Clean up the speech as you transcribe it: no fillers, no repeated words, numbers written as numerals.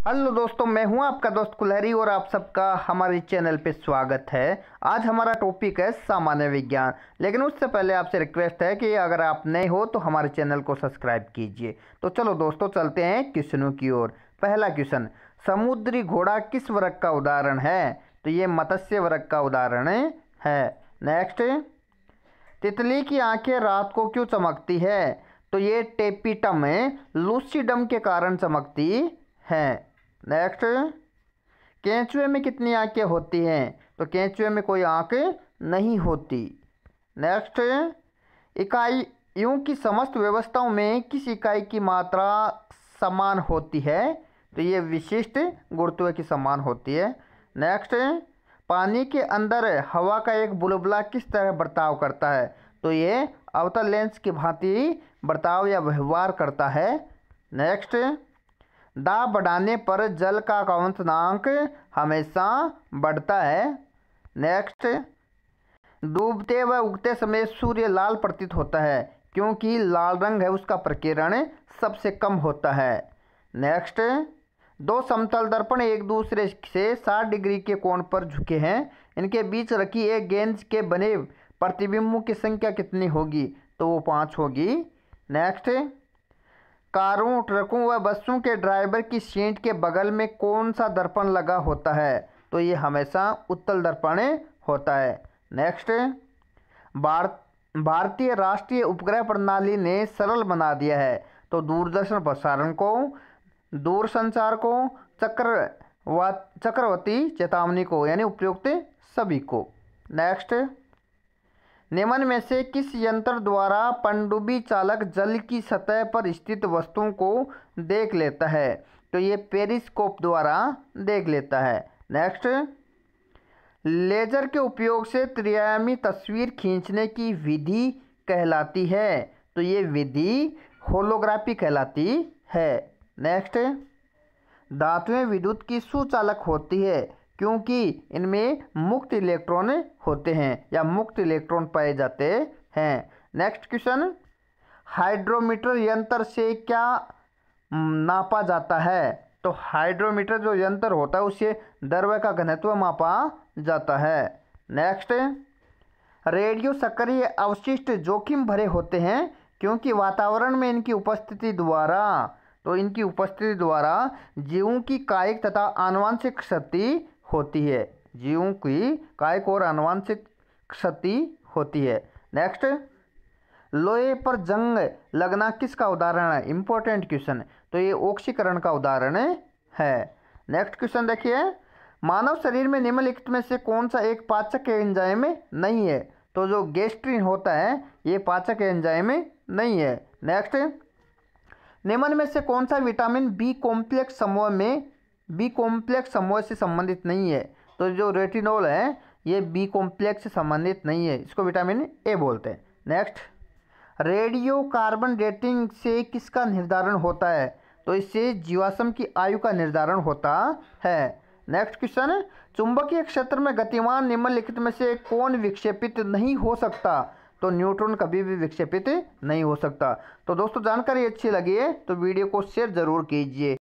Hello दोस्तों, मैं हूं आपका दोस्त कुलहरी और आप सबका हमारे चैनल पे स्वागत है। आज हमारा टॉपिक है सामान्य विज्ञान। लेकिन उससे पहले आपसे रिक्वेस्ट है कि अगर आप नए हो तो हमारे चैनल को सब्सक्राइब कीजिए। तो चलो दोस्तों, चलते हैं क्वेश्चनों की ओर। पहला क्वेश्चन, समुद्री घोड़ा किस वर्ग का उदाहरण है? तो ये मत्स्य वर्ग का उदाहरण है। नेक्स्ट, तितली की आंखें रात को क्यों चमकती है? तो ये टेपिटम लूसीडम के कारण चमकती हैं। नेक्स्ट, केंचुए में कितनी आंखें होती हैं? तो केंचुए में कोई आंख नहीं होती। नेक्स्ट, इकाइयों की समस्त व्यवस्थाओं में किस इकाई की मात्रा समान होती है? तो ये विशिष्ट गुरुत्व की समान होती है। नेक्स्ट, पानी के अंदर हवा का एक बुलबुला किस तरह बर्ताव करता है? तो ये अवतल लेंस की भांति बर्ताव या व्यवहार करता है। नेक्स्ट, दाब बढ़ाने पर जल का क्वथनांक हमेशा बढ़ता है। नेक्स्ट, डूबते व उगते समय सूर्य लाल प्रतीत होता है क्योंकि लाल रंग है उसका प्रकीर्ण सबसे कम होता है। नेक्स्ट, दो समतल दर्पण एक दूसरे से 60 डिग्री के कोण पर झुके हैं, इनके बीच रखी एक गेंद के बने प्रतिबिंबों की संख्या कितनी होगी? तो वो 5 होगी। नेक्स्ट, कारों, ट्रकों व बसों के ड्राइवर की सीट के बगल में कौन सा दर्पण लगा होता है? तो ये हमेशा उत्तल दर्पण होता है। नेक्स्ट, भारतीय राष्ट्रीय उपग्रह प्रणाली ने सरल बना दिया है। तो दूरदर्शन प्रसारण को, दूरसंचार को, चक्रवर्ती चेतावनी को, यानी उपयुक्त सभी को। नेक्स्ट, निम्न में से किस यंत्र द्वारा पनडुब्बी चालक जल की सतह पर स्थित वस्तुओं को देख लेता है? तो ये पेरिस्कोप द्वारा देख लेता है। नेक्स्ट, लेजर के उपयोग से त्रिआयामी तस्वीर खींचने की विधि कहलाती है? तो ये विधि होलोग्राफी कहलाती है। नेक्स्ट, धातुएं विद्युत की सुचालक होती है क्योंकि इनमें मुक्त इलेक्ट्रॉन होते हैं या मुक्त इलेक्ट्रॉन पाए जाते हैं। नेक्स्ट क्वेश्चन, हाइड्रोमीटर यंत्र से क्या नापा जाता है? तो हाइड्रोमीटर जो यंत्र होता है उससे द्रव्य का घनत्व मापा जाता है। नेक्स्ट, रेडियो सक्रिय अवशिष्ट जोखिम भरे होते हैं क्योंकि वातावरण में इनकी उपस्थिति द्वारा जीवों की कायिक तथा आनुवंशिक क्षति होती है। जीवों की कायिक और आनुवंशिक क्षति होती है। नेक्स्ट, लोहे पर जंग लगना किसका उदाहरण है? Important question. तो ये ऑक्सीकरण का उदाहरण है। नेक्स्ट क्वेश्चन देखिए, मानव शरीर में निम्नलिखित में से कौन सा एक पाचक एंजाइम नहीं है? तो जो गैस्ट्रिन होता है ये पाचक एंजाइम नहीं है। नेक्स्ट, निम्न में से कौन सा विटामिन बी कॉम्प्लेक्स समूह से संबंधित नहीं है? तो जो रेटिनॉल है ये बी कॉम्प्लेक्स से संबंधित नहीं है, इसको विटामिन ए बोलते हैं। नेक्स्ट, रेडियो कार्बन डेटिंग से किसका निर्धारण होता है? तो इससे जीवाश्म की आयु का निर्धारण होता है। नेक्स्ट क्वेश्चन, चुंबकीय क्षेत्र में गतिमान निम्नलिखित में से कौन विक्षेपित नहीं हो सकता? तो न्यूट्रॉन कभी भी विक्षेपित नहीं हो सकता। तो दोस्तों, जानकारी अच्छी लगी है तो वीडियो को शेयर जरूर कीजिए।